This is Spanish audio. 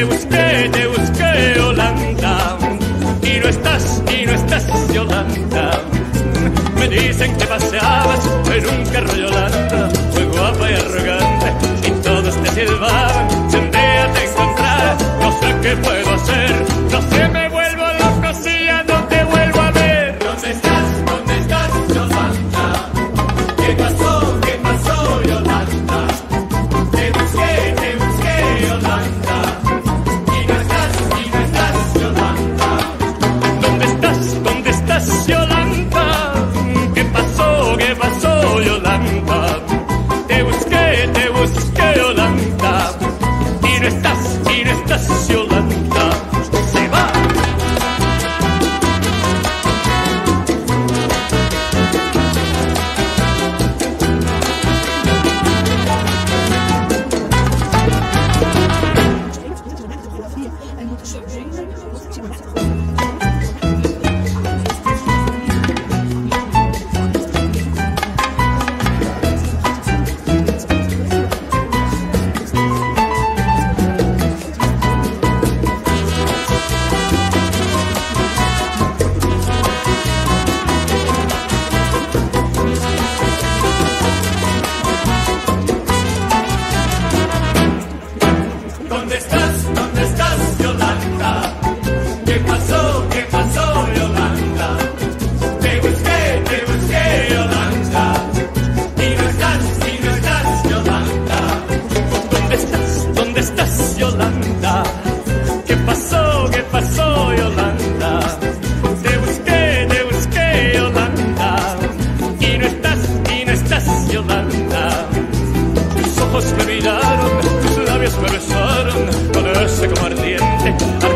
te busqué, Yolanda, y no estás, Yolanda. Me dicen que paseabas en un carro, Yolanda, muy guapa y arrogante, y todos te silbaban. Si un día te encontrara, no sé qué puedo hacer, no sé, me vuelvo loco si ya no te vuelvo a ver. ¿Dónde estás, Yolanda? ¿Qué pasó, Yolanda? Te busqué, Yolanda, y no estás, Yolanda. ¿Dónde estás, Yolanda? ¿Qué pasó, Yolanda? Te busqué, Yolanda, y no estás, Yolanda. Se va. ¿Dónde estás, Yolanda? ¿Qué pasó, Yolanda? Te busqué, Yolanda, y no estás, Yolanda. ¿Dónde estás, Yolanda? ¿Qué pasó, Yolanda? Te busqué, Yolanda, y no estás, Yolanda. Tus ojos me miraron, tus labios me besaron, con ese como ardiente